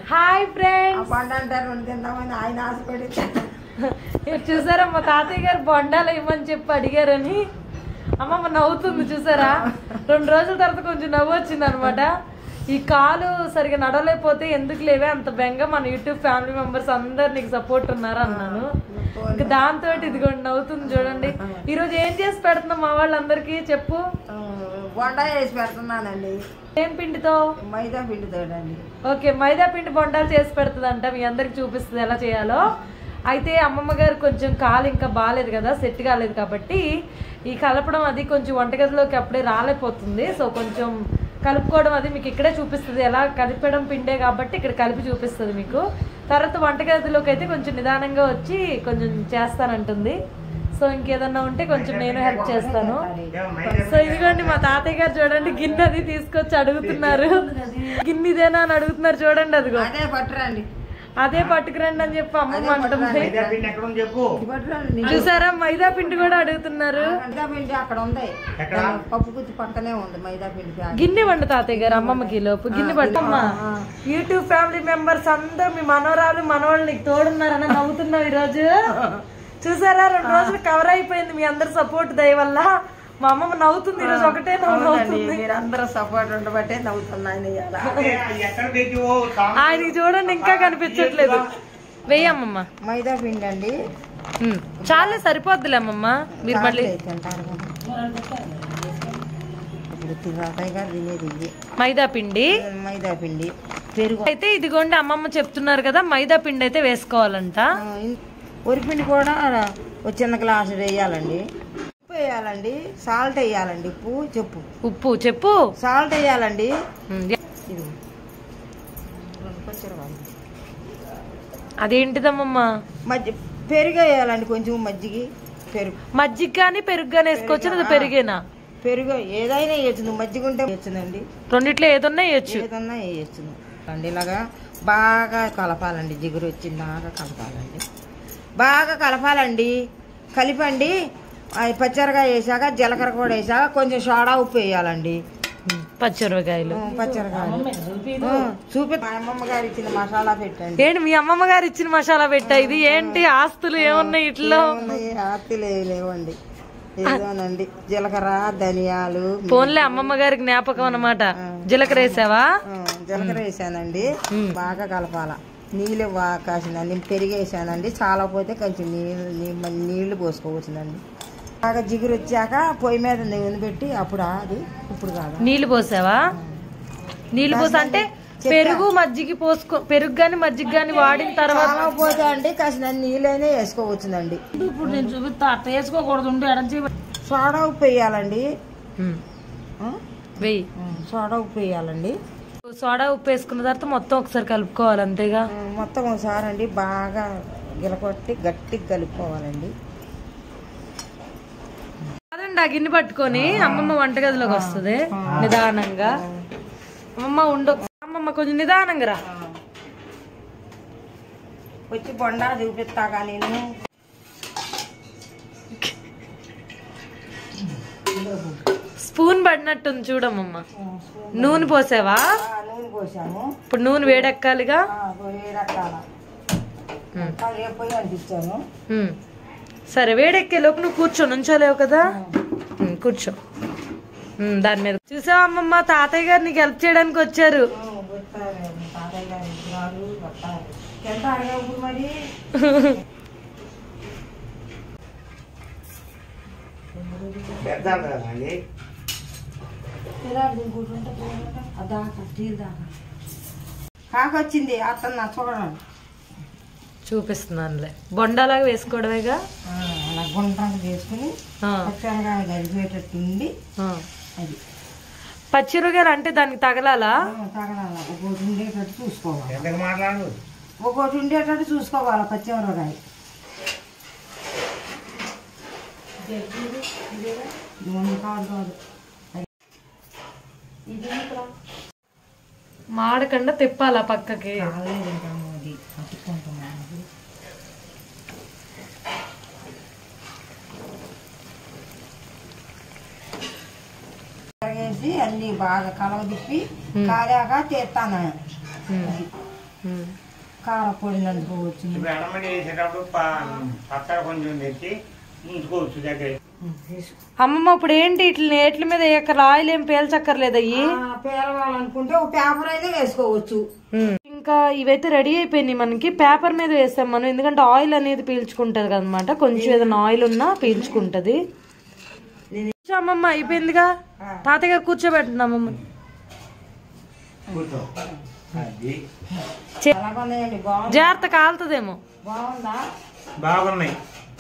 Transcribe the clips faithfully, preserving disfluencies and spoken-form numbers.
Hi friends. ఆయన ఆశపడి చూసారా మా తాతయ్య గారు బొండాలు ఇవ్వమని చెప్పి అడిగారని అమ్మమ్మ నవ్వుతుంది చూసారా. రెండు రోజుల తర్వాత కొంచెం నవ్వు వచ్చింది అనమాట. ఈ కాలు సరిగా నడవలేకపోతే ఎందుకు లేవే అంత బెంగ, మన యూట్యూబ్ ఫ్యామిలీ మెంబర్స్ అందరు నీకు సపోర్ట్ ఉన్నారు అన్నాను. ఇంకా దాంతో ఇదిగోండి నవ్వుతుంది చూడండి. ఈరోజు ఏం చేసి పెడుతున్నాం మా వాళ్ళందరికీ చెప్పు. బొండా చేసి పెడుతున్నానండి. ఏం పిండితో? మైదా పిండితో అండి. ఓకే, మైదా పిండి బొండాలు చేసి పెడుతుందంట, మీ అందరికి చూపిస్తుంది ఎలా చేయాలో. అయితే అమ్మమ్మ గారు కొంచెం కాలు ఇంకా బాగాలేదు కదా, సెట్ కాలేదు కాబట్టి ఈ కలపడం అది కొంచెం వంటగదిలోకి అప్పుడే రాలేకపోతుంది. సో కొంచెం కలుపుకోవడం అది మీకు ఇక్కడే చూపిస్తుంది, ఎలా కలిపడం పిండే కాబట్టి ఇక్కడ కలిపి చూపిస్తుంది మీకు. తర్వాత వంటగదిలోకి అయితే కొంచెం నిదానంగా వచ్చి కొంచెం చేస్తానంటుంది. సో ఇంకేదన్నా ఉంటే కొంచెం నేను హెల్ప్ చేస్తాను. సో ఇదిగోండి మా తాతయ్య గారు చూడండి గిన్నె అది తీసుకొచ్చి అడుగుతున్నారు. గిన్నె ఇదేనా అని అడుగుతున్నారు చూడండి. అదిగో అదే పట్టురండి, అదే పట్టుకురండి అని చెప్పి అమ్మమ్మ అంటుంది. చూసారా మైదా పిండి కూడా అడుగుతున్నారు. మైదా పిండి అక్కడ ఉంది, పప్పు గుత్తి పక్కనే ఉంది మైదా పిండి. గిన్నె వండు తాతయ్య గారు అమ్మమ్మకి లోపు గిన్నె పట్టమ్మా. యూట్యూబ్ ఫ్యామిలీ మెంబర్స్ అందరూ మీ మనవరాలు మనవాళ్ళు నీకు తోడున్నారని నవ్వుతున్నావు ఈరోజు. చూసారా రెండు రోజులు కవర్ అయిపోయింది మీ అందరి సపోర్ట్ దయ వల్ల. మా అమ్మమ్మ నవ్వుతుంది ఈరోజు, ఒకటే నవ్వుతుంది. మీరు అందరూ సపోర్ట్ ఉండబట్టే నవ్వుతున్నాను. ఆయనకి చూడండి ఇంకా కనిపించట్లేదు. వెయ్యి అమ్మమ్మ. మైదా పిండి అండి చాలా సరిపోద్దులే అమ్మమ్మ, మీరు మళ్ళీ మైదా పిండి. మైదా పిండి పెరుగు అయితే ఇదిగోండి అమ్మమ్మ చెప్తున్నారు కదా మైదా పిండి అయితే వేసుకోవాలంట. వరిపిండి కూడా ఒక చిన్న గ్లాసు వేయాలండి. ఉప్పు వేయాలండి, సాల్ట్ వేయాలండి. ఉప్పు చెప్పు. ఉప్పు చెప్పు. సాల్ట్ వేయాలండి. అదేంటిదమ్మమ్మ? మజ్జి పెరుగు వేయాలండి, కొంచెం మజ్జిగ పెరుగు. మజ్జిగ కానీ పెరుగు కానీ వేసుకోవచ్చు. పెరుగేనా? పెరుగు ఏదైనా వేయచ్చు, మజ్జిగ ఉంటే వేయచ్చునండి. రెండిట్లో ఏదన్నా వేయచ్చు, ఏదన్నా వేయచ్చు అండి. ఇలాగా బాగా కలపాలండి, జిగురు వచ్చిందాకా కలపాలండి. బాగా కలపాలండి. కలిపండి. పచ్చిమిరకాయ వేసాక జీలకర్ర కూడా వేసాక కొంచెం సోడా ఉప్పు వేయాలండి. పచ్చిమిరకాయలు పచ్చిమిరకాయలు చూపి మా అమ్మమ్మ గారు ఇచ్చిన మసాలా పెట్టండి. ఏంటి మీ అమ్మమ్మ గారు ఇచ్చిన మసాలా పెట్టా? ఇది ఏంటి ఆస్తులు ఏమున్నాయి ఇట్లో? ఆస్తులు లేవండి, ఏదోనండి. జీలకర్ర ధనియాలు. ఫోన్లే అమ్మమ్మ గారి జ్ఞాపకం అన్నమాట. జీలకర్ర వేసావా? జీలకర్ర వేసానండి. బాగా కలపాల. నీళ్ళు కాసిందండి, పెరిగేసానండి. చాలా పోతే కొంచెం నీళ్ళు నీళ్లు పోసుకోవచ్చునండి. బాగా జిగురు వచ్చాక పొయ్యి మీద నూనె పెట్టి అప్పుడు అది ఇప్పుడు కాదు నీళ్లు పోసావా? నీళ్లు పోసా అంటే పెరుగు మజ్జిగ పోసుకో, పెరుగు గాని మజ్జిగ గాని వాడిన తర్వాత పోతే అండి కాసిన నీళ్ళైనా వేసుకోవచ్చునండి. ఇప్పుడు నేను చూపిస్తా, అట్లా వేసుకోకూడదు. సోడా ఉప్పు వేయాలండి. వెయ్యి సోడా ఉప్పు వేయాలండి. సోడా ఉప్పు వేసుకున్న తర్వాత మొత్తం ఒకసారి కలుపుకోవాలి అంతేగా? మొత్తం ఒకసారి అండి బాగా గిలకొట్టి గట్టిగా కలుపుకోవాలండి. అదండి ఆ గిన్నె పట్టుకొని అమ్మమ్మ వంటగదిలోకి వస్తుంది నిదానంగా. అమ్మమ్మ ఉండు అమ్మమ్మ, కొంచెం నిదానంగా రా. వచ్చి బొండా చూపిస్తాగా నేను. స్పూన్ పడినట్టుంది చూడమ్మమ్మ. నూనె పోసావా? నూనె పోసాము. ఇప్పుడు నూనె వేడెక్కాలిగా. పొయ్యి అంటించాను. సరే వేడెక్కే లోపు నువ్వు కూర్చో, నుంచోలేవు కదా, కూర్చో దాని మీద. చూసావా అమ్మమ్మ, తాతయ్య గారు నీకు హెల్ప్ చేయడానికి వచ్చారు. మరి కాకొచ్చింది అత్తన్న చూడండి. చూపిస్తున్నానులే. బొండాలాగా వేసుకోవడమేగా. అలా గుండ్రంగా వేసుకుని పచ్చిమిరకాయ కలిపేటట్టు ఉండి అది. పచ్చిమిరకాయలు అంటే దానికి తగలాలా? తగలాల. ఒకటి ఉండేటట్టు చూసుకోవాలి. ఒకటి ఉండేటట్టు చూసుకోవాలి పచ్చిమిరకాయ. మాడకుండా తిప్పాలా పక్కకి. వేసి అన్ని బాగా కలవ తిప్పి కాలాక తీస్తాను. కారపొడి నందుకోవచ్చు. ఎడమడి వేసేటప్పుడు పక్కన కొంచెం తెచ్చి ఉంచుకోవచ్చు దగ్గర. అమ్మమ్మ ఇప్పుడు ఏంటి ఇట్లా ఏట్ల మీద ఎక్కడ ఆయిల్ ఏం పేల్చక్కర్లేదు అయ్యి పేలవాలనుకుంటే ఒక పేపర్ అయితే వేసుకోవచ్చు. ఇంకా ఇవైతే రెడీ అయిపోయినాయి. మనకి పేపర్ మీద వేస్తాం మనం, ఎందుకంటే ఆయిల్ అనేది పీల్చుకుంటది కదనమాట. కొంచెం ఏదైనా ఆయిల్ ఉన్నా పీల్చుకుంటది. అమ్మమ్మ అయిపోయిందిగా, తాతయ్య గారు కూర్చోబెట్టండి అమ్మమ్మ. జాగ్రత్త కాలుతుందేమో. బాగుందా? బాగున్నాయి.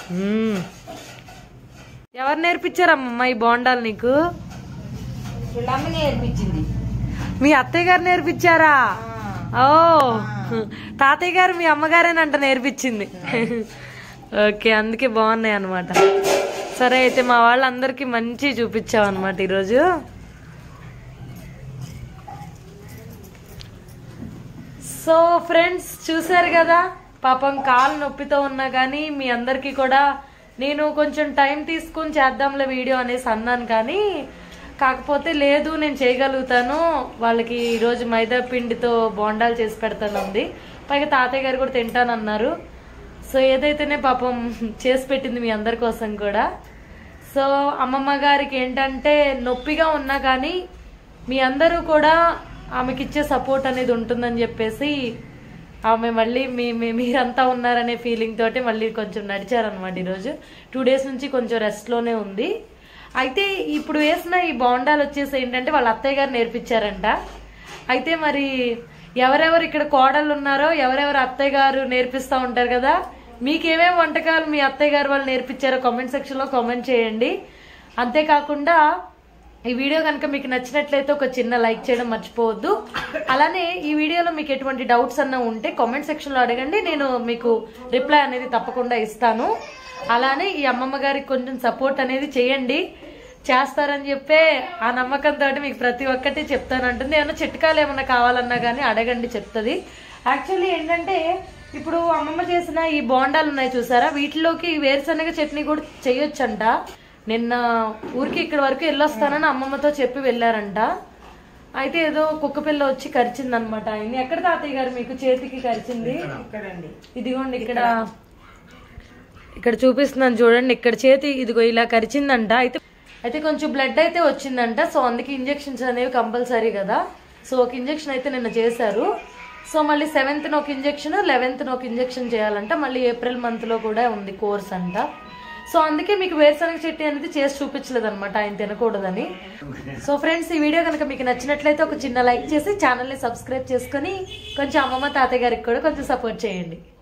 ఎవరు నేర్పించారమ్మమ్మ ఈ బోండాలు నీకు? వీళ్ళమ్మ నేర్పించింది. మీ అత్తయ్య గారు నేర్పించారా? ఓ, తాతయ్య గారు మీ అమ్మగారేనంట నేర్పించింది. ఓకే, అందుకే బాగున్నాయి అనమాట. సరే అయితే మా వాళ్ళందరికీ మంచి చూపించావు అనమాట ఈరోజు. సో ఫ్రెండ్స్ చూసారు కదా, పాపం కాలు నొప్పితో ఉన్నా కానీ మీ అందరికీ కూడా నేను కొంచెం టైం తీసుకొని చేద్దాంలే వీడియో అనేసి అన్నాను. కానీ కాకపోతే లేదు, నేను చేయగలుగుతాను. వాళ్ళకి ఈరోజు మైదా పిండితో బోండాలు చేసి పెడతాను ఉంది. పైగా తాతయ్య గారు కూడా తింటానన్నారు. సో ఏదైతేనే పాపం చేసి పెట్టింది మీ అందరి కోసం కూడా. సో అమ్మమ్మ గారికి ఏంటంటే నొప్పిగా ఉన్నా కానీ మీ అందరూ కూడా ఆమెకి ఇచ్చే సపోర్ట్ అనేది ఉంటుందని చెప్పేసి ఆమె మళ్ళీ మీ మీరంతా ఉన్నారనే ఫీలింగ్ తోటి మళ్ళీ కొంచెం నడిచారనమాట. ఈరోజు టూ డేస్ నుంచి కొంచెం రెస్ట్లోనే ఉంది. అయితే ఇప్పుడు వేసిన ఈ బోండాలు వచ్చేసి ఏంటంటే వాళ్ళ అత్తయ్య గారు నేర్పించారంట. అయితే మరి ఎవరెవరు ఇక్కడ కోడళ్ళు ఉన్నారో, ఎవరెవరు అత్తయ్య గారు నేర్పిస్తూ ఉంటారు కదా, మీకేమేమి వంటకాలు మీ అత్తయ్య గారు వాళ్ళు నేర్పించారో కామెంట్ సెక్షన్లో కామెంట్ చేయండి. అంతేకాకుండా ఈ వీడియో కనుక మీకు నచ్చినట్లయితే ఒక చిన్న లైక్ చేయడం మర్చిపోవద్దు. అలానే ఈ వీడియోలో మీకు ఎటువంటి డౌట్స్ అన్న ఉంటే కామెంట్ సెక్షన్లో అడగండి, నేను మీకు రిప్లై అనేది తప్పకుండా ఇస్తాను. అలానే ఈ అమ్మమ్మ గారికి కొంచెం సపోర్ట్ అనేది చేయండి, చేస్తారని చెప్పే ఆ నమ్మకంతో మీకు ప్రతి ఒక్కటి చెప్తానంటుంది. ఏమన్నా చిట్కాలు ఏమన్నా కావాలన్నా కానీ అడగండి, చెప్తుంది. యాక్చువల్లీ ఏంటంటే ఇప్పుడు అమ్మమ్మ చేసిన ఈ బోండాలు ఉన్నాయి చూసారా, వీటిలోకి వేరుశనగ చట్నీ కూడా చేయొచ్చంట. నిన్న ఊరికి ఇక్కడ వరకు వెళ్ళొస్తానని అమ్మమ్మతో చెప్పి వెళ్ళారంట. అయితే ఏదో కుక్క పిల్ల వచ్చి కరిచింది అనమాట. ఆయన్ని ఎక్కడ తాతయ్య గారు మీకు చేతికి కరిచింది? ఇదిగోండి ఇక్కడ ఇక్కడ చూపిస్తున్నాను చూడండి, ఇక్కడ చేతి ఇదిగో ఇలా కరిచిందంట. అయితే అయితే కొంచెం బ్లడ్ అయితే వచ్చిందంట. సో అందుకే ఇంజెక్షన్స్ అనేవి కంపల్సరీ కదా. సో ఒక ఇంజెక్షన్ అయితే నిన్న చేశారు. సో మళ్ళీ సెవెంత్న ఒక ఇంజెక్షన్, లెవెన్త్న ఒక ఇంజెక్షన్ చేయాలంట. మళ్ళీ ఏప్రిల్ మంత్లో కూడా ఉంది కోర్స్ అంట. సో అందుకే మీకు వేరుశనగ చట్నీ అనేది చేసి చూపించలేదు అనమాట, ఆయన తినకూడదని. సో ఫ్రెండ్స్ ఈ వీడియో కనుక మీకు నచ్చినట్లయితే ఒక చిన్న లైక్ చేసి ఛానల్ని సబ్స్క్రైబ్ చేసుకొని కొంచెం అమ్మమ్మ తాతయ్య గారికి కూడా కొంచెం సపోర్ట్ చేయండి.